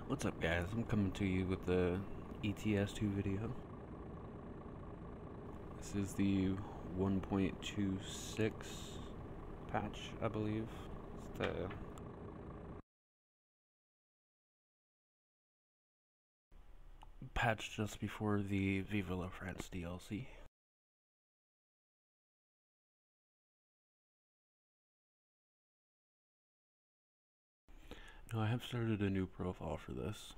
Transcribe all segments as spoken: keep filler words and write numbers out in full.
What's up, guys? I'm coming to you with the E T S two video. This is the one point two six patch, I believe. It's the patch just before the Viva La France D L C. Now, I have started a new profile for this.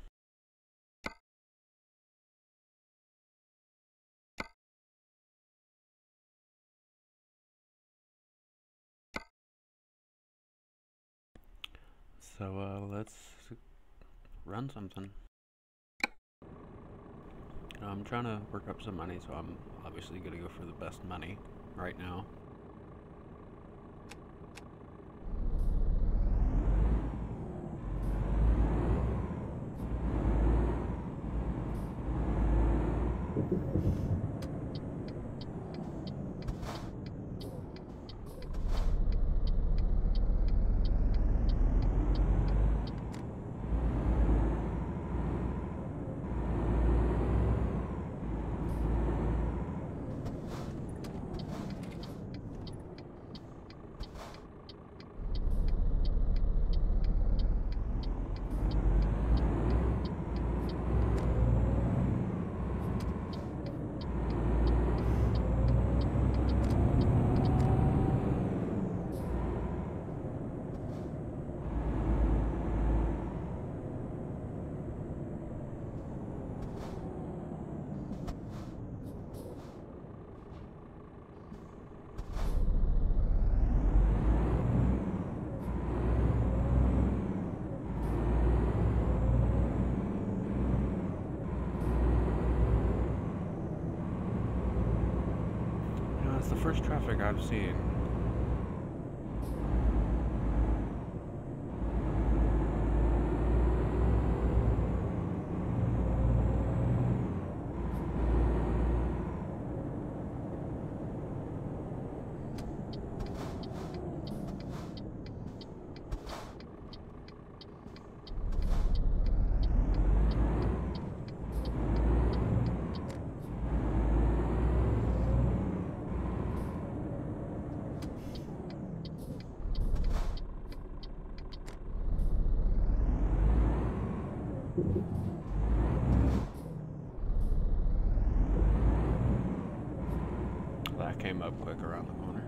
So uh, let's run something. I'm trying to work up some money, so I'm obviously going to go for the best money right now. It's the first traffic I've seen. That came up quick around the corner.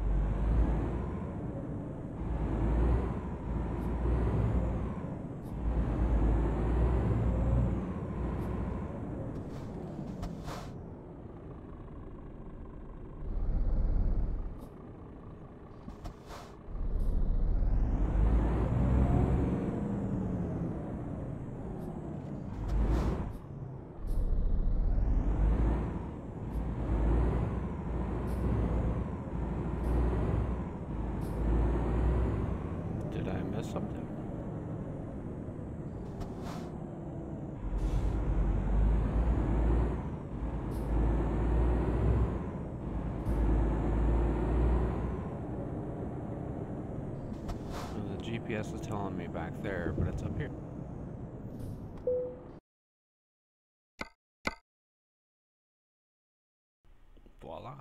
Something. Well, the G P S is telling me back there, but it's up here. Voila.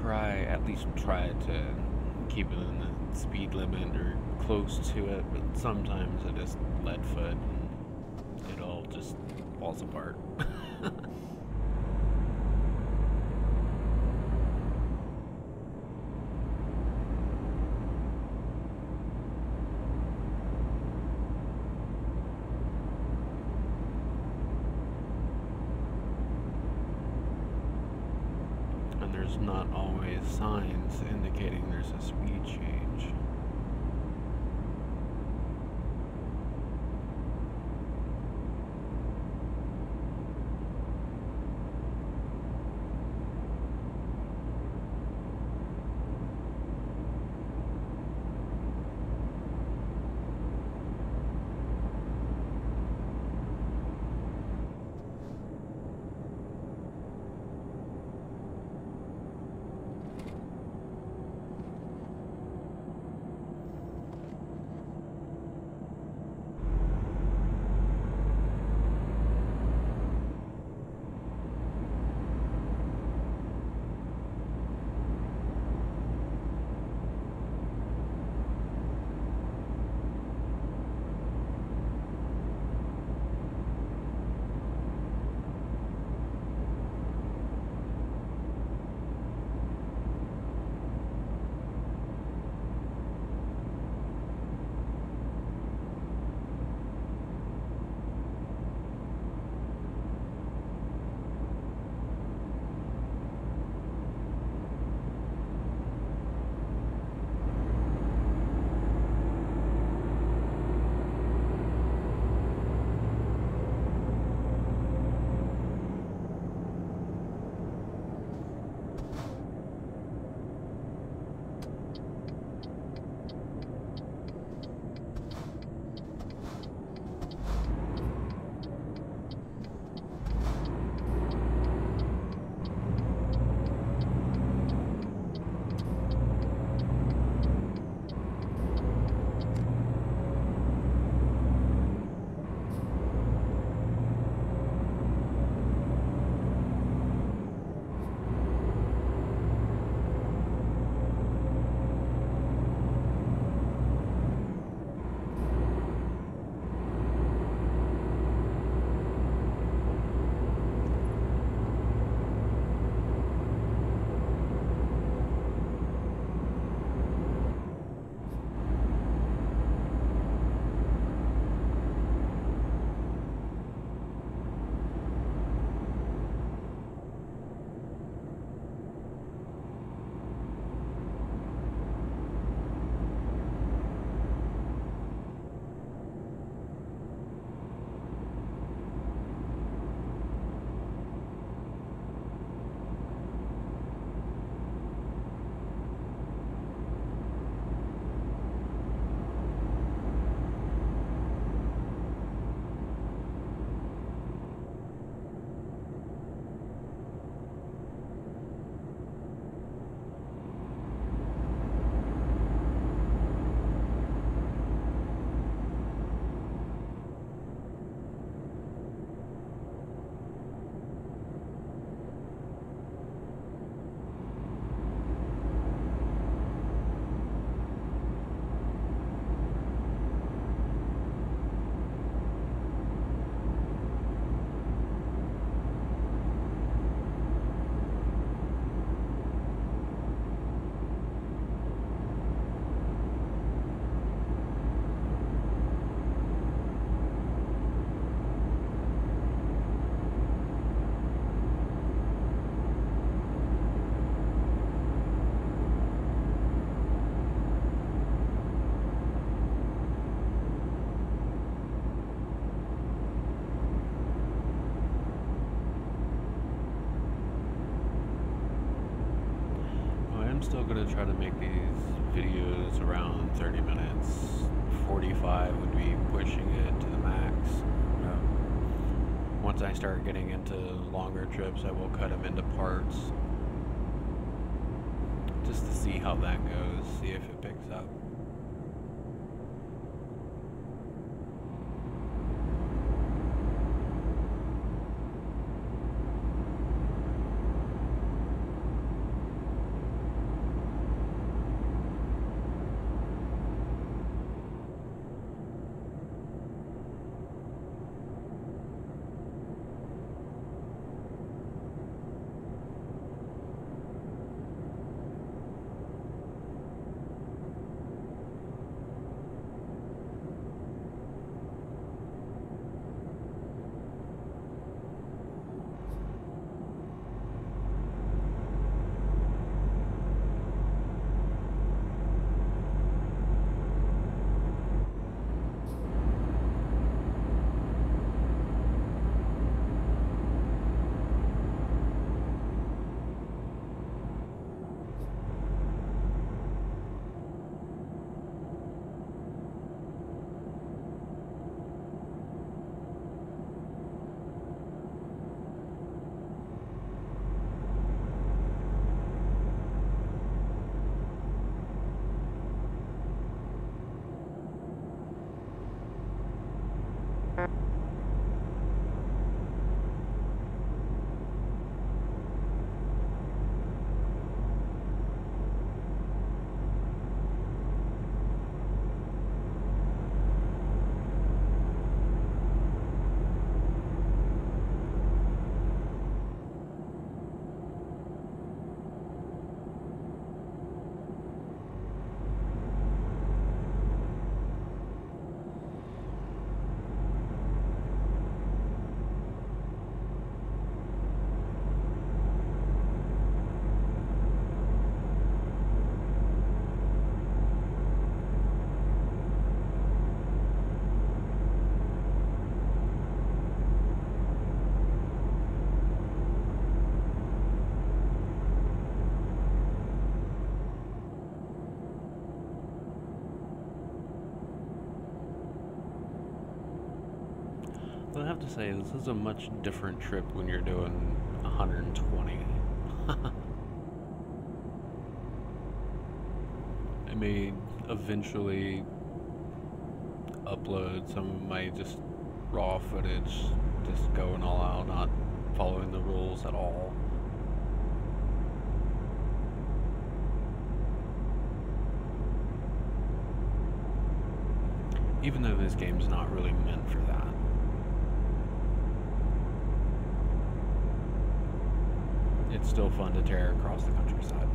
try, at least try to keep it in the speed limit or close to it, but sometimes I just lead foot and it all just falls apart. And there's not always signs indicating there's a speed change. I'm still going to try to make these videos around thirty minutes. forty-five would be pushing it to the max. Um, once I start getting into longer trips, I will cut them into parts. Just to see how that goes, see if it picks up. I have to say, this is a much different trip when you're doing one hundred twenty. I may eventually upload some of my just raw footage, just going all out, not following the rules at all. Even though this game's not really meant for that. It's still fun to tear across the countryside.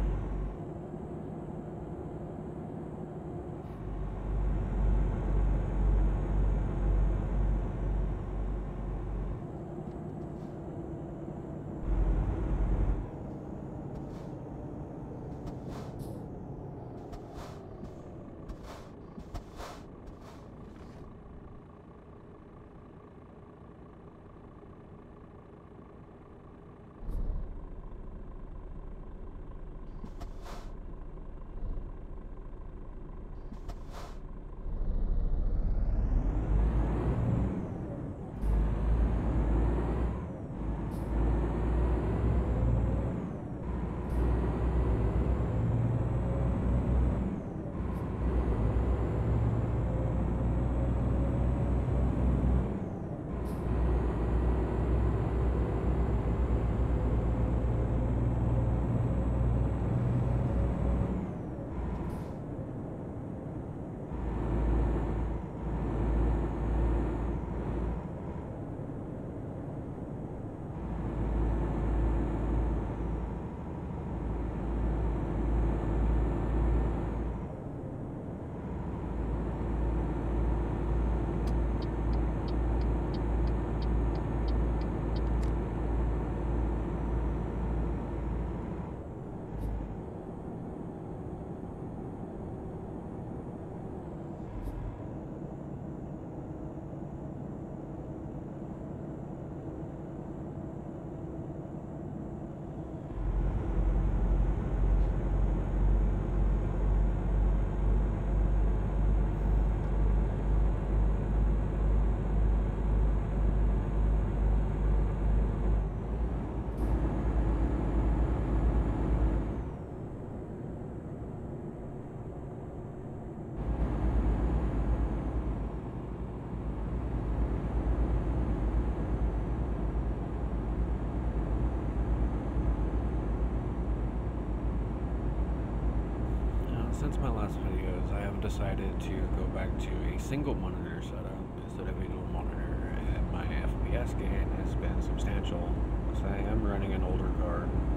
Since my last videos, I have decided to go back to a single monitor setup instead of a dual monitor, and my F P S gain has been substantial because I am running an older card.